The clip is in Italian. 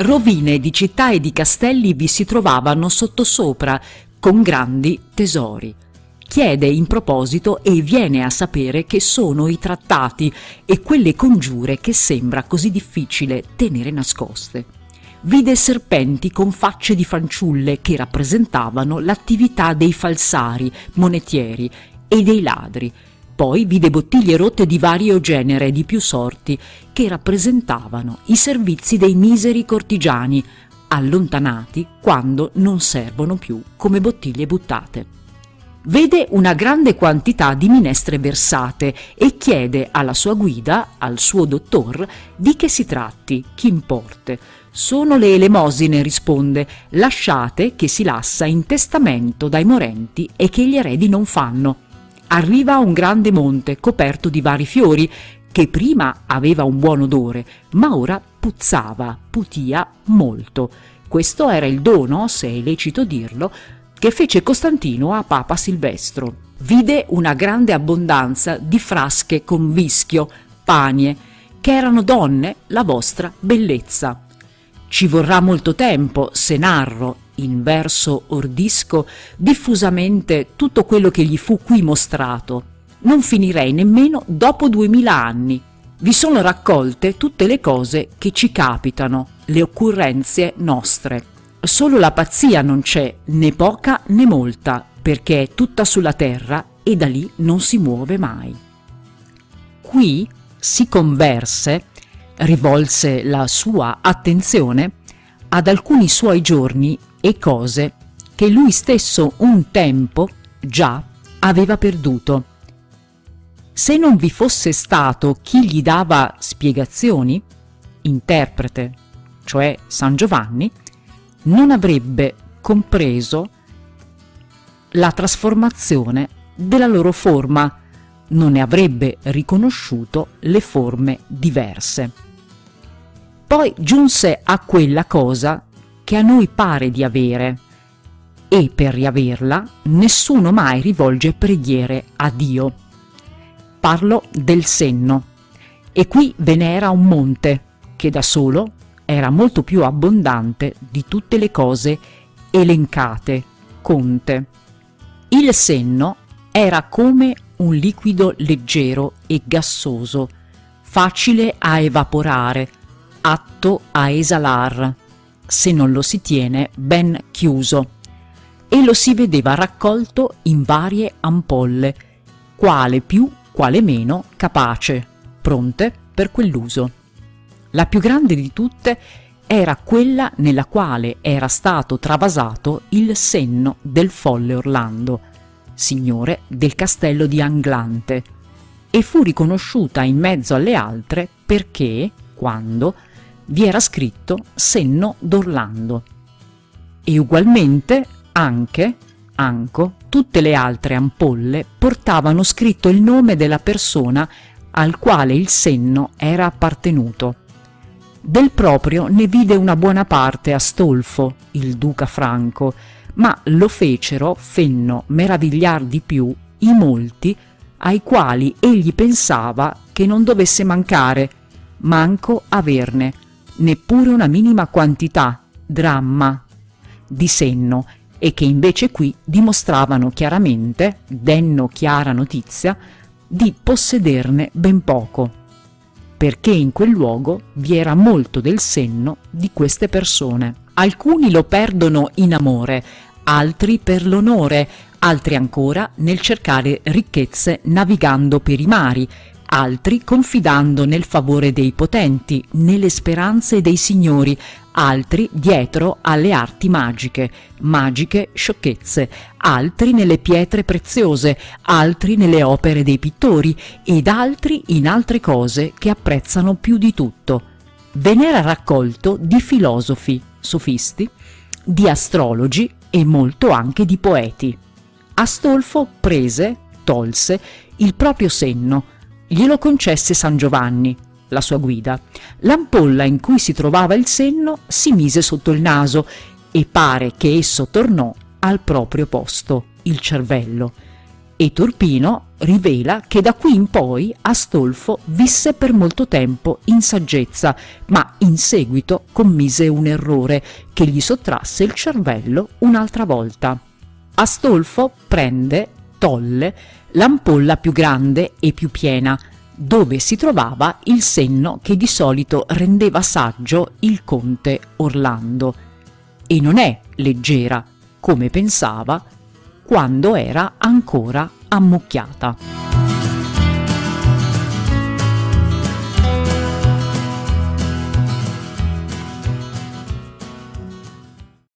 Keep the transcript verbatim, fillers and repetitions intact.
Rovine di città e di castelli vi si trovavano sottosopra, con grandi tesori. Chiede in proposito e viene a sapere che sono i trattati e quelle congiure che sembra così difficile tenere nascoste. Vide serpenti con facce di fanciulle che rappresentavano l'attività dei falsari, monetieri e dei ladri. Poi vide bottiglie rotte di vario genere e di più sorti che rappresentavano i servizi dei miseri cortigiani, allontanati quando non servono più come bottiglie buttate. Vede una grande quantità di minestre versate e chiede alla sua guida, al suo dottor, di che si tratti, chi importe. Sono le elemosine, risponde, lasciate che si lassa in testamento dai morenti e che gli eredi non fanno. Arriva a un grande monte coperto di vari fiori, che prima aveva un buon odore, ma ora puzzava, putia molto. Questo era il dono, se è lecito dirlo, che fece Costantino a Papa Silvestro. Vide una grande abbondanza di frasche con vischio, panie, che erano donne la vostra bellezza. Ci vorrà molto tempo se narro, in verso ordisco, diffusamente tutto quello che gli fu qui mostrato. Non finirei nemmeno dopo duemila anni. Vi sono raccolte tutte le cose che ci capitano, le occorrenze nostre. Solo la pazzia non c'è, né poca né molta, perché è tutta sulla terra e da lì non si muove mai. Qui si converse, rivolse la sua attenzione ad alcuni suoi giorni e cose che lui stesso un tempo già aveva perduto. Se non vi fosse stato chi gli dava spiegazioni, interprete, cioè San Giovanni, non avrebbe compreso la trasformazione della loro forma, non ne avrebbe riconosciuto le forme diverse. Poi giunse a quella cosa che a noi pare di avere, e per riaverla nessuno mai rivolge preghiere a Dio. Parlo del senno, e qui ve n'era un monte che da solo era molto più abbondante di tutte le cose elencate, conte. Il senno era come un liquido leggero e gassoso, facile a evaporare, atto a esalar, se non lo si tiene ben chiuso, e lo si vedeva raccolto in varie ampolle, quale più, quale meno capace, pronte per quell'uso. La più grande di tutte era quella nella quale era stato travasato il senno del folle Orlando, signore del castello di Anglante, e fu riconosciuta in mezzo alle altre perché, quando, vi era scritto senno d'Orlando. E ugualmente anche, anco, tutte le altre ampolle portavano scritto il nome della persona al quale il senno era appartenuto. Del proprio ne vide una buona parte Astolfo, il duca Franco, ma lo fecero, fenno meravigliar di più, i molti ai quali egli pensava che non dovesse mancare, manco averne, neppure una minima quantità, dramma, di senno, e che invece qui dimostravano chiaramente, denno chiara notizia, di possederne ben poco, perché in quel luogo vi era molto del senno di queste persone. Alcuni lo perdono in amore, altri per l'onore, altri ancora nel cercare ricchezze navigando per i mari, altri confidando nel favore dei potenti, nelle speranze dei signori, altri dietro alle arti magiche, magiche sciocchezze, altri nelle pietre preziose, altri nelle opere dei pittori ed altri in altre cose che apprezzano più di tutto. Ve n'era raccolto di filosofi, sofisti, di astrologi e molto anche di poeti. Astolfo prese, tolse, il proprio senno, glielo concesse San Giovanni, la sua guida. L'ampolla in cui si trovava il senno si mise sotto il naso e pare che esso tornò al proprio posto, il cervello, E Turpino rivela che da qui in poi Astolfo visse per molto tempo in saggezza, ma in seguito commise un errore che gli sottrasse il cervello un'altra volta. Astolfo prende, tolle, l'ampolla più grande e più piena, dove si trovava il senno che di solito rendeva saggio il conte Orlando. E non è leggera, come pensava, quando era ancora ammucchiata.